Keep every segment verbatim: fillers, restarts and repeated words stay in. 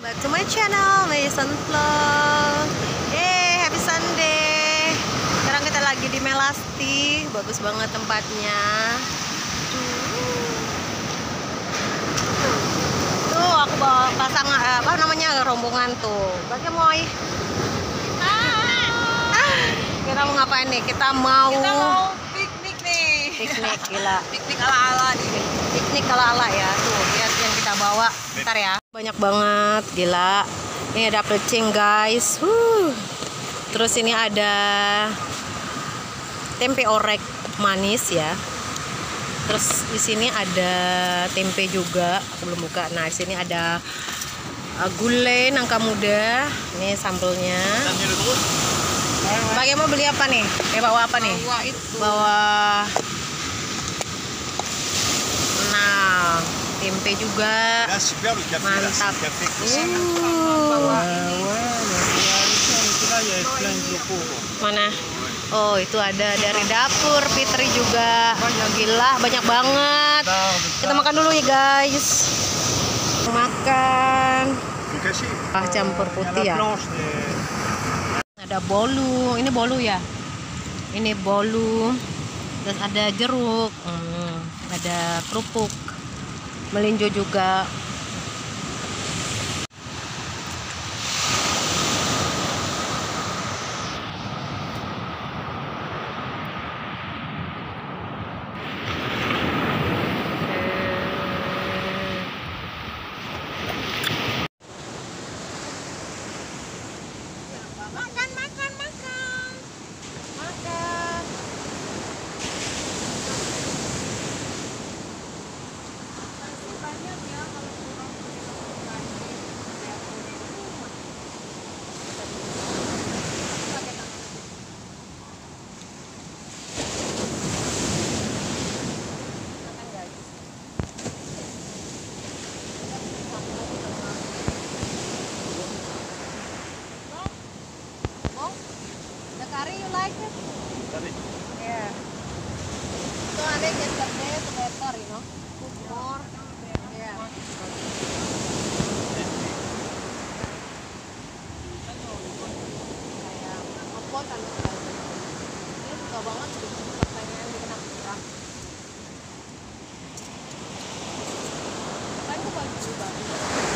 Back to my channel, Mason Vlog. Hey, happy Sunday. Sekarang kita lagi di Melasti. Bagus banget tempatnya. Tuh, aku bawa pasang apa namanya rombongan tuh. Mbak Gemoy. Ah, kita mau ngapain nih? Kita mau, kita mau piknik nih. Piknik gila. Piknik ala-ala nih. Piknik ala-ala ya. Tuh, lihat yang kita bawa. Bentar ya. Banyak banget, gila. Ini ada plecing, guys. Huh. Terus ini ada tempe orek manis ya. Terus di sini ada tempe juga, aku belum buka. Nah, di sini ada uh, gulai nangka muda. Ini sambelnya. Mbak mau beli apa nih? Eh, bawa apa nih? Bawa itu. Bawa. Nah, tempe juga. Mantap. Uh. Mana? Oh, itu ada dari dapur Fitri juga. Gila, banyak banget. Kita makan dulu ya, guys. Makan. Ah, campur putih ya. Ada bolu. Ini bolu ya. Ini bolu. Dan ada jeruk. Hmm, ada kerupuk. Melinjo juga. Makan, makan, makan. Makan. Masih banyak ya kalau kurang The curry you like it? Yeah. So I think it's the best better, you know. Cook more. Yeah. Kayak ngepot kan. Dia suka banget suka pengen bikin aku kurang. Kan itu bagus banget.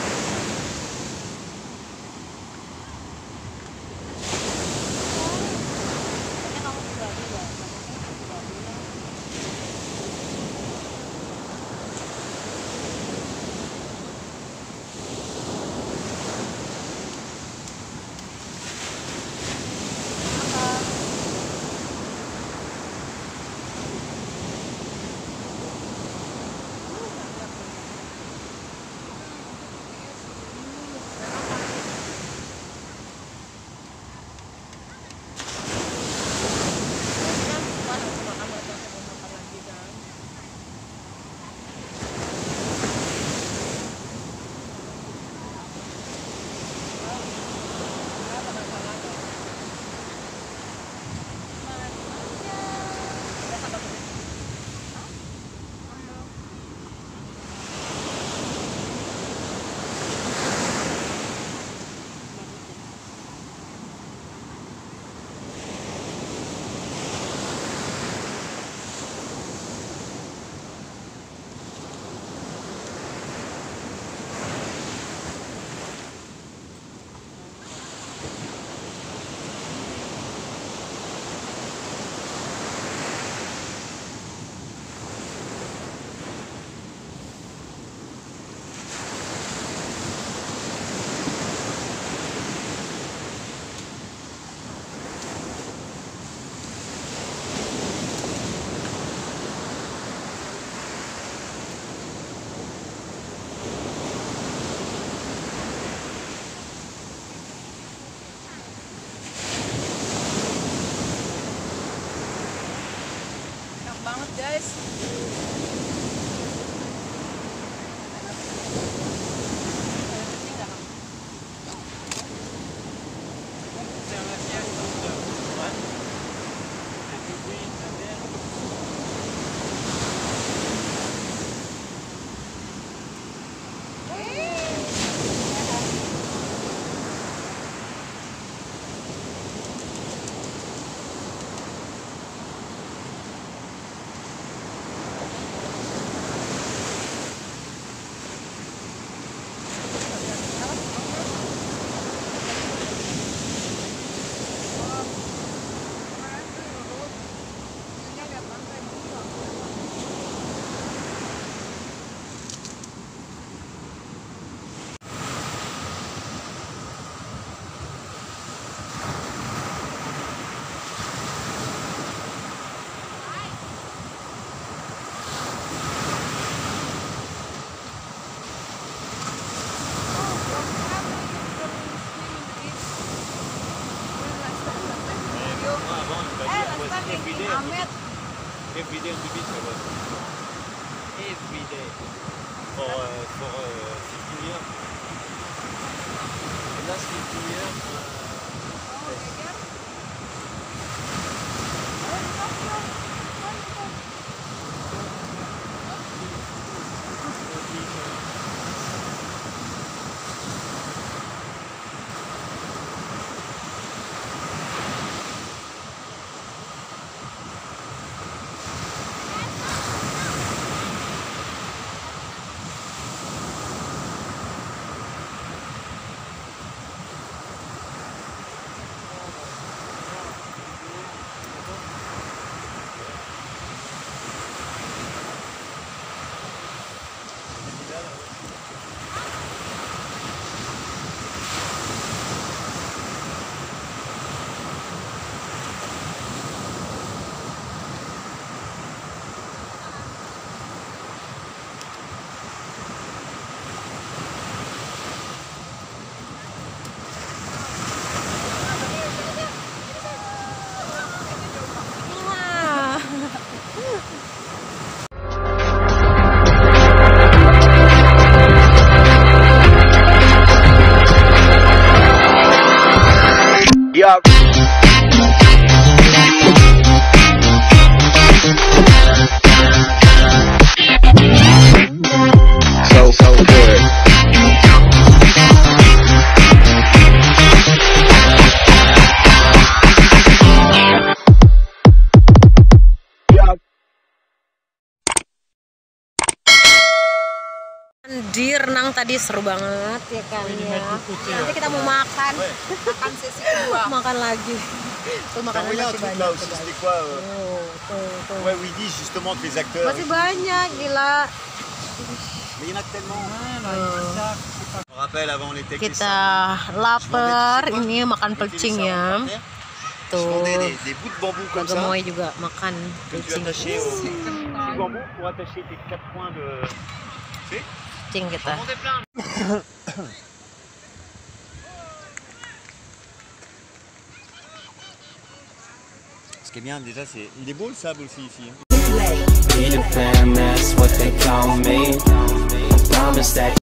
banget, guys. Amet. Every day on the beach, I was. Every day. For, uh, for uh, fifteen years. The last fifteen years. Oh, iya. Yeah. So, so good. Di renang tadi seru banget ya kan ya. Nanti kita mau makan. Makan sesi kedua. Makan lagi. Tuh makanan Regarde masih un truc banyak. là aussi, c'était quoi euh, Tuh, tuh, tuh. Ouais, oui, dit justement que les acteurs. Masih banyak gila. Mais il y en a tellement. Tuh. Je me rappelle avant les textes. Kita lapar, ini makan pelcing ya. Je Tuh. vendais des, des bouts de bambou Mbak comme ça. Gemoy juga makan Que tu pelcing. attachais au petit bambou pour attacher tes quatre points de. Tu sais Pelcing kita. On vendait plein. Ce qui est bien déjà, c'est. Il est beau le sable aussi ici. Peter Pan, that's what they call me. I promise that